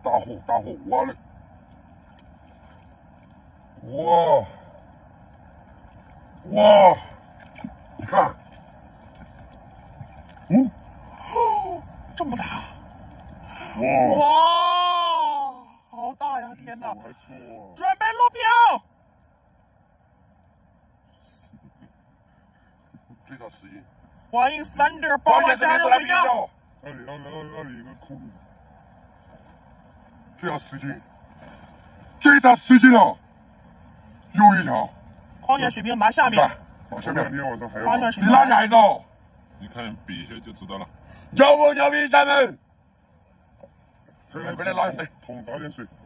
大火，哇嘞！哇！你看， 这么大！ 哇！ 好大呀！天哪！ 还错， 准备录屏。 最少10斤。 欢迎3.8万加入评价。 那里有个窟窿，最少10斤，最少10斤哦！又一条。 矿泉水瓶拿下面。 往下面，我这还有。 矿泉水你拿哪一个？ 你看比一下就知道了。 牛不牛逼，咱们？快点拉点水，捅倒点水。